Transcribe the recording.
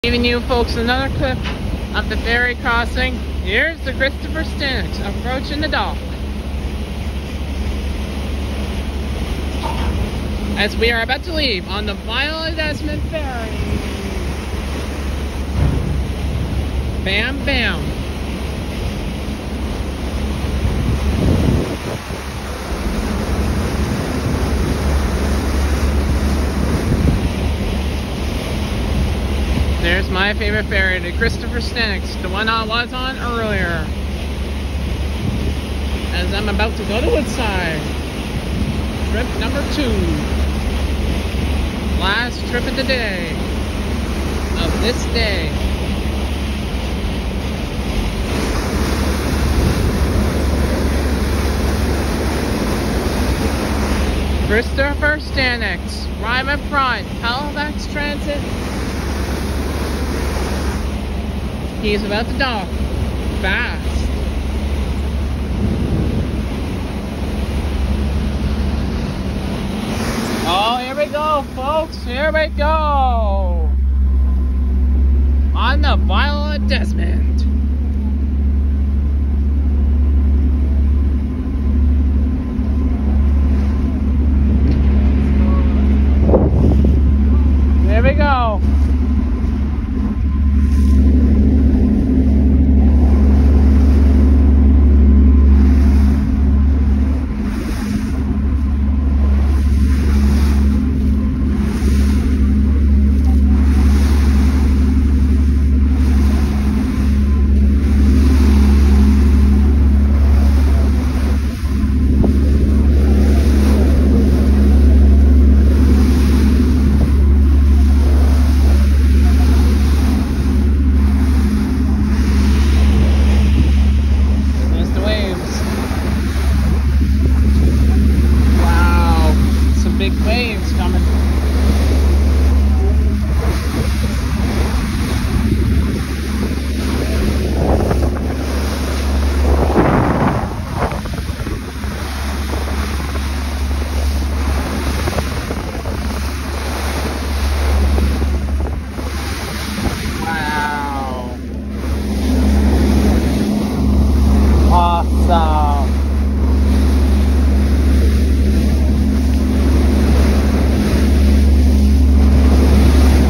Giving you folks another clip of the ferry crossing. Here's the Christopher Stennis approaching the dock as we are about to leave on the Viola Desmond ferry. Bam bam. There's my favorite ferry, the Christopher Stennis, the one I was on earlier. As I'm about to go to Woodside. Trip number 2. Last trip of the day. Of this day. Christopher Stennis, right up front, Halifax Transit. He's about to dock fast. Oh, here we go, folks. Here we go. On the Viola Desmond. There we go. Big waves coming.